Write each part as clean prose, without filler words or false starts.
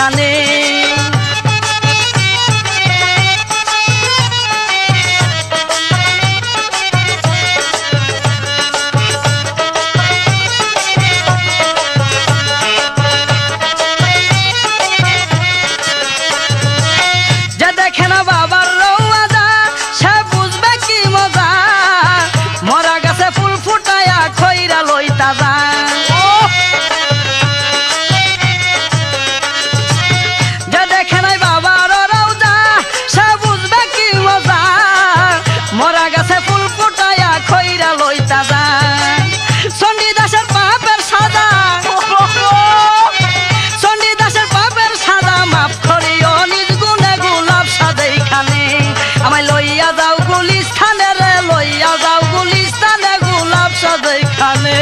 এইখানে। যে দেখে না বাবার রওয়াজা সে বুঝবে কি মজা, মরা গাছে ফুল ফুটায়া খইরা লইতা যায়। যে দেখে নাই বাবার রওজা সে বুঝবে কি মজা, মরা গাছে ফুল ফুটায়া খইরা লইতা যায়। চণ্ডীদাসের পাপের সাজা, চণ্ডীদাসের পাপের সাজা মাফ করিও নিজ গুণে গোলাপ সাদেইখানে। আমায় লইয়া যাও গুলিস্থানে রে, লইয়া যাও গুলিস্থানে গোলাপ সাদেইখানে।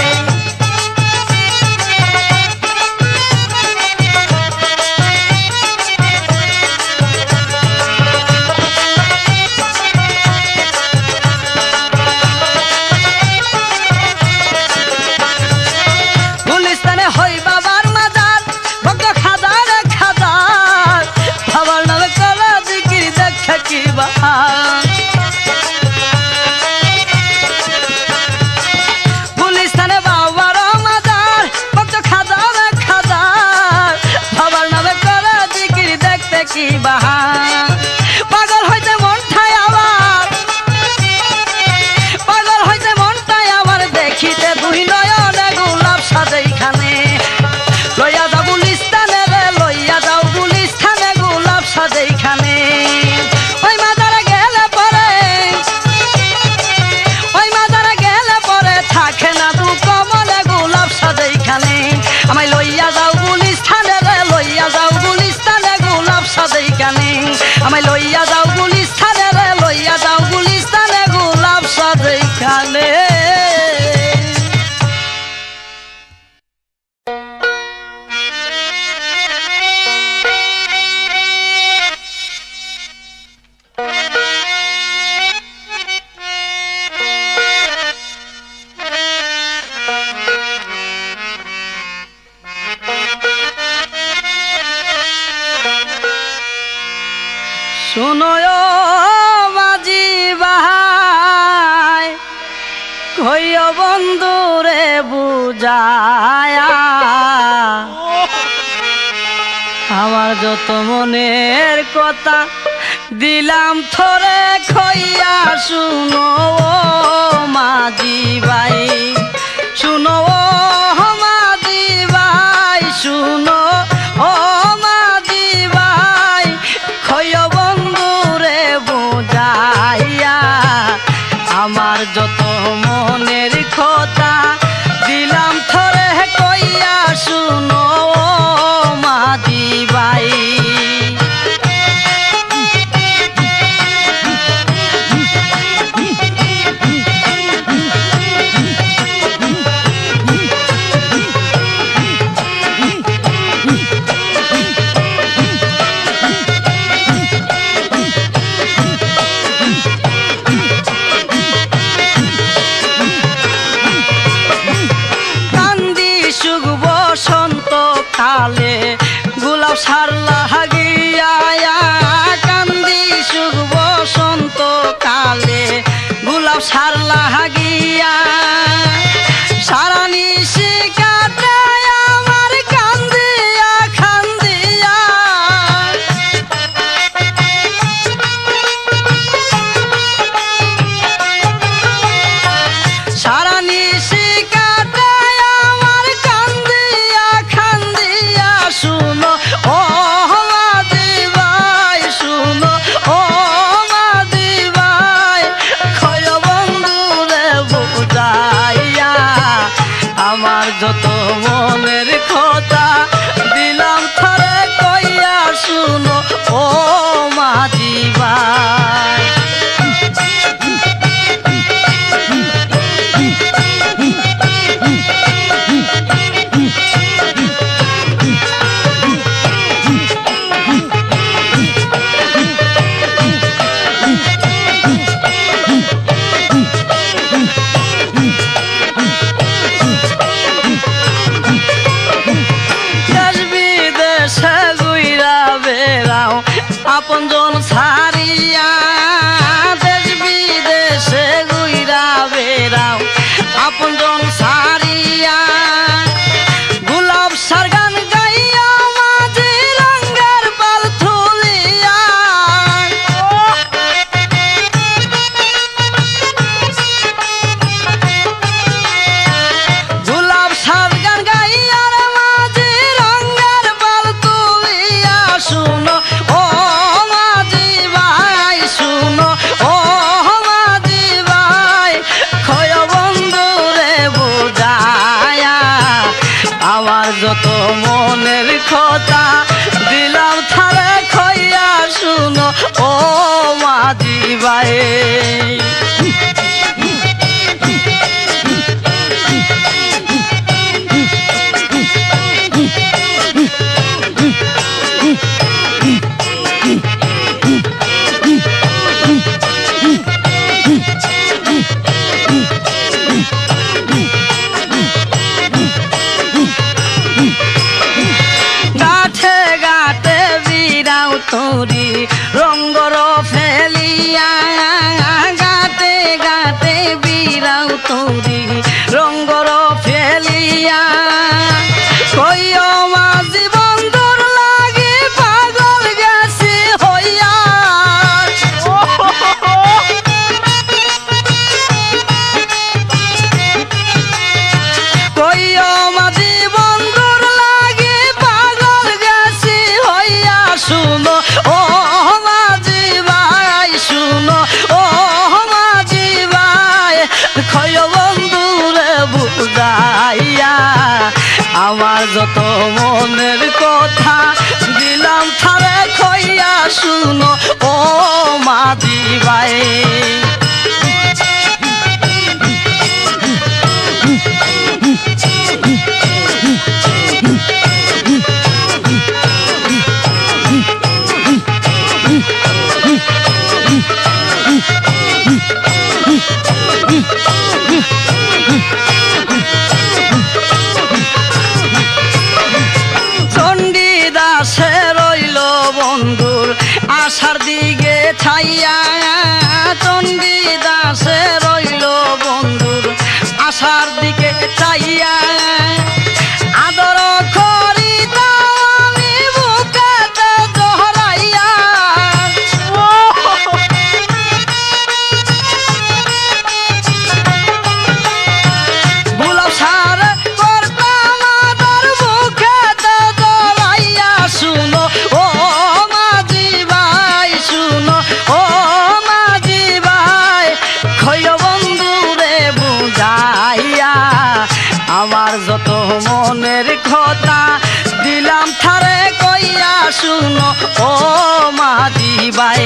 গুলিস্তানে হই বাবার মাজার, ভক্ত খাজার খাজার, বাবার নামে করা জিকির দেখে কি বাহার। গুলিস্তানে বাবার মাজার, ভক্ত খাজার খাজার, বাবার নামে করা জিকির দেখতে কি বাহার। পাগল হইতে মনটাই আমার, পাগল হইতে মনটাই আমার, দেখিতে দুই নয়নে গোলাপ সাদেইখানে। লইয়া যাও গুলিস্তানে রে, লইয়া যাও গুলিস্তানে গোলাপ সাদেইখানে। ওই মাজারে গেলে পরে, ওই মাজারে গেলে পরে থাকে না দুঃখ মনে গোলাপ সাদেইখানে। আমায় লইয়া যাও গুলিস্তানে রে, লইয়া যাও গুলিস্তানে গোলাপ সাদেইখানে। আমায় লইয়া যাও গুলিস্তানে রে, লইয়া যাও গুলিস্তানে গোলাপ সাদেইখানে। শুনো মাঝি বাহাই, কইও বন্ধুরে বুঝায়া, আমার যত মনের কথা দিলাম থরে খইয়া। শুনো মাঝি ভাই, শুনো মাঝি ভাই, শুনো ও মাঝি ভাই, খইও বন্ধুরে বুঝাইয়া, আমার যত মনের কথা দিলাম থরে কইয়া। শুনো মাঝি ভাই। আপনজন ছাড়িয়া দেশ বিদেশে ঘুইরা বেড়াও আপনজন ছাড়িয়া গোলাপ শাহর গান গাইয়া মাঝি রঙের পাল তুলিয়া গোলাপ শাহর গান গাইয়া মাঝি রঙের পাল তুলিয়া শুনো ও মাঝি ভাই শুনো ও মাঝি ভাই খয় বন্ধুরে বুঝায়া আমার যত মনের কথা দিলাম থারে খইয়া শুনো ও মাঝি ভাই গাঠে গাঠে বিরাও তোরি রঙ্গর ফেলিয়া গাটে গাটে বিরাও তোরি রঙ্গর ফেলিয়া কইও মাঝি বন্ধুর লাগি পাগল গেছি হইয়া কইও মাঝি বন্ধুর লাগি পাগল গেছি হইয়া শুনো ও মাঝি ভাই শুনো ও মাঝি ভাই খয় বন্ধুরে বুঝাইয়া আমার যত মনের কথা দিলাম থারে খইয়া শুনো ও মাঝি ভাই চণ্ডীদাসে রইল বন্ধুর আশার দিকে ছাইয়া চণ্ডীদাসে রইল বন্ধুর আশার দিকে চাইয়া আদর করিতা আমি বুকেতে জহরাইয়া গোলাপ শাহর করতাম আদর বুকেতে জহরাইয়া শুনো ও মাঝি ভাই শুনো ও মাঝি ভাই খয় বন্ধুরে বুঝাইয়া আমার যত মনের কথা দিলাম থারে কইয়া শুনো ও মাঝি ভাই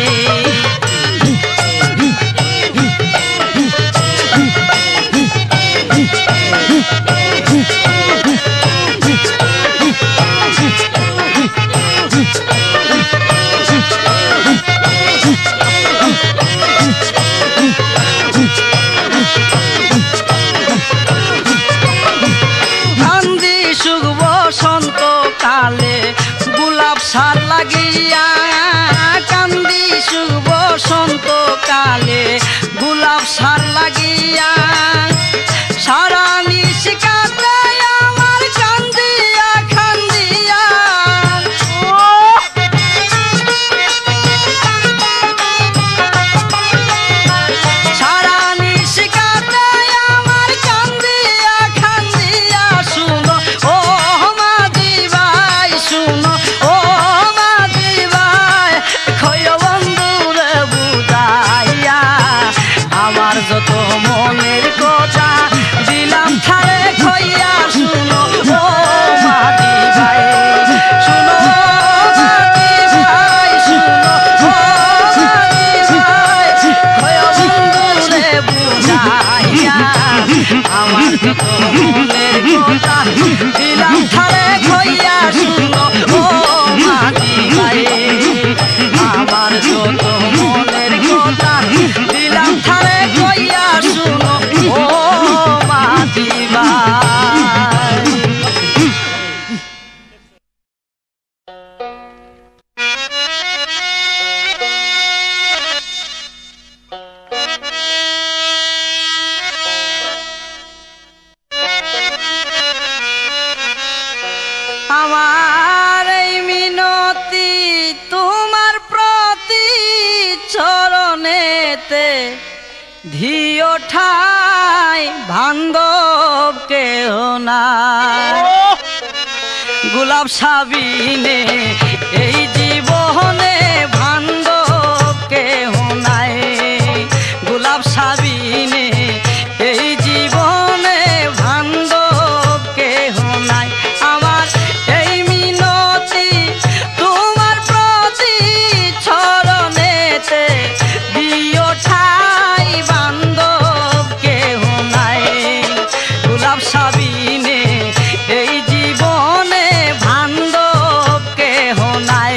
কান্দি সুখ বসন্ত কালে গোলাপ শাহর লাগিয়া কান্দি সুখ বসন্ত কালে গোলাপ শাহর লাগিয়া সারা নিশিকা চরণেতে ধিও ঠাই বান্ধব কেহ নাই গোলাপ সাবিনে এই জীবনে বান্ধব কেহ নাই গোলাপ সাবিনে এই জীবনে বান্ধব কেহ নাই আমার এই মিনতি তোমার প্রতি চরণেতে দিও ঠাই বান্ধব কেহ নাই গোলাপ সাবিনে এই জীবনে বান্ধব কেহ নাই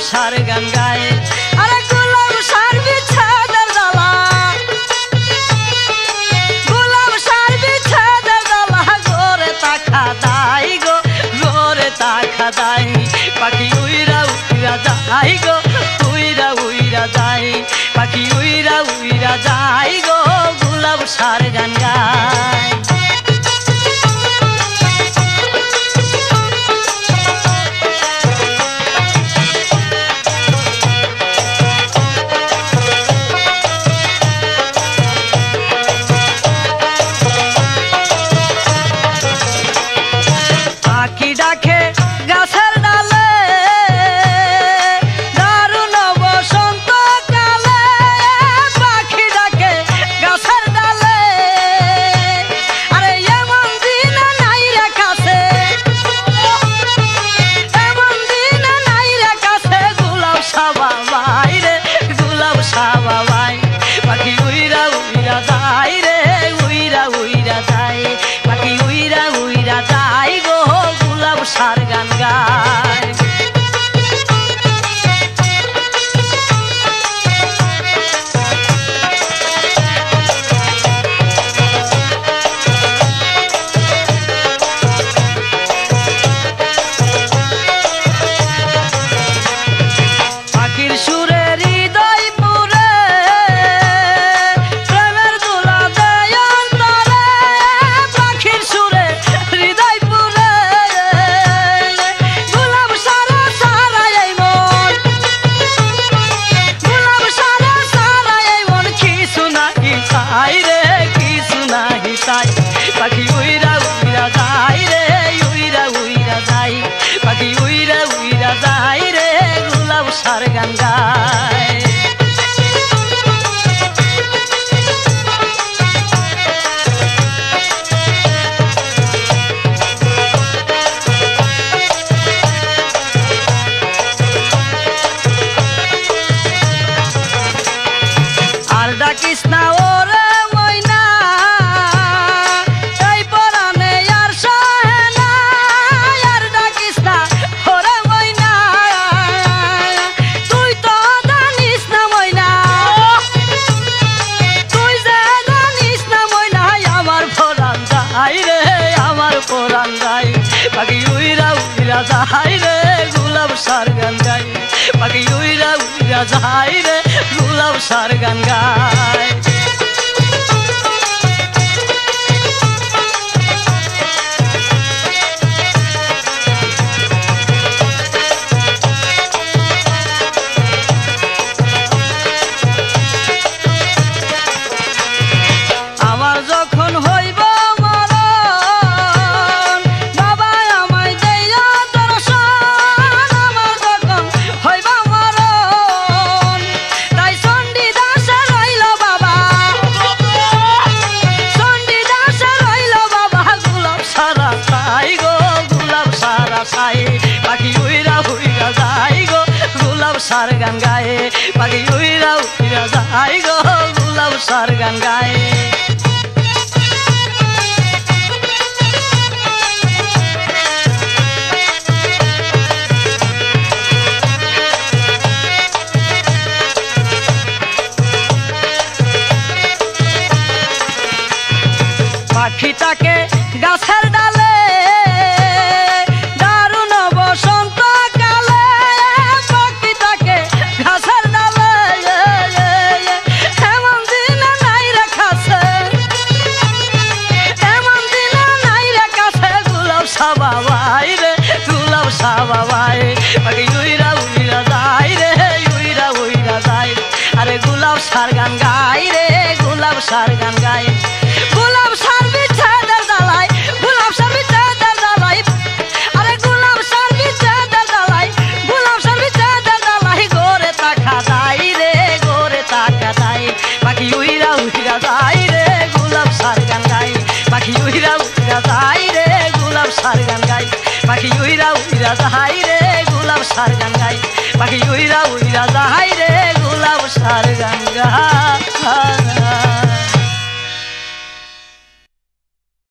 গোলাপশাহর গান গায়। আরে গোলাপশাহর বিচ্ছেদের জ্বালা, গোলাপশাহর বিচ্ছেদের জ্বালা গোরে তাকা দাই গো, গোরে তাকা দাই। পাখি উইরা উইরা যাই গো, উইরা উইরা যাই। পাখি উইরা উইরা যাই গো, গোলাপশাহর গান গায়। পাখি ডাকে গাছের ডালে, দারুণ বসন্তকালে। পাখি ডাকে গাছের ডালে, আরে এমন দিন নাই রে কাছে, এমন দিন নাই রে কাছে। গোলাপশাহ বাবাই রে, গোলাপশাহ বাবাই। পাখি উইরা উইরা যাই রে, উইরা উইরা যাই। পাখি উইরা উইরা যাই গো, গোলাপশাহর গান গায়। পাখির সুরে হৃদয় পুরে, প্রেমের দোলা দেয় অন্তরে। পাখির সুরে হৃদয় পুরে, গোলাপশাহর সারাই এই মন, গোলাপশাহর সারাই এই মন। কিছু নাহি চাই রে, কিছু নাহি চাই। পাখি উইরা উইরা যাই রে, উইরা উইরা যাই। পাখি উইরা উইরা যাই রে, গোলাপশাহর গান গায়। আর ডাকিস না ওরে ময়না, এই পরাণে আর সহে না। আর ডাকিস না ওরে ময়না, তুই তো জানিস না ময়না, তুই যে জানিস না ময়না। আমার পরাণ যাই রে, আমার পরাণ যাই। পাখি উইরা উইরা যাই রে, গোলাপশাহর গান গাই। পাখি উইরা উইরা যাই রে, গোলাপশাহর গান গায়। আমার যখন হইব মরণ, বাবা আমায় দেইয়া দর্শন। আমার যখন হইব মরণ, তাই চণ্ডী দাসে রইল বাবা, চণ্ডী দাসে রইল বাবা। গোলাপশাহর চাই গো, গোলাপশাহর চাই। পাখি উইরা উইরা যাই গো, গোলাপশাহর গান গায়। পাখি উইরা উইরা যাই গো, গোলাপশাহর গান গায়। পাখি তাকে গাছের ডালে, দারুণ বসন্তকালে। পাখি তাকে গাছের ডালে, এমন দিন নাই রে কাছে, এমন দিন নাই রে কাছে। গোলাপশাহ বাবাই রে, গোলাপশাহ বাবাই। পাখি উইরা উইরা যাই রে, উইরা উইরা যাই। আরে গোলাপশাহর গান গাই রে, গোলাপশাহর গান গাই। গোলাপশাহর বিচ্ছেদের জ্বালাই, গোলাপশাহর বিচ্ছেদের জ্বালাই। আরে গোলাপশাহর বিচ্ছেদের জ্বালাই, গোলাপশাহর বিচ্ছেদের জ্বালাই। গোরে তাকা দাই রে, গোরে তাকা দাই। পাখি উইরা উইরা যাই রে, গোলাপশাহর গান গাই। পাখি উইরা উইরা যাই রে, গোলাপশাহর গান গাই। পাখি উইরা উইরা যাই রে, গোলাপশাহর গান গাই। পাখি উইরা উইরা যাই রে, গোলাপশাহর গান গায়।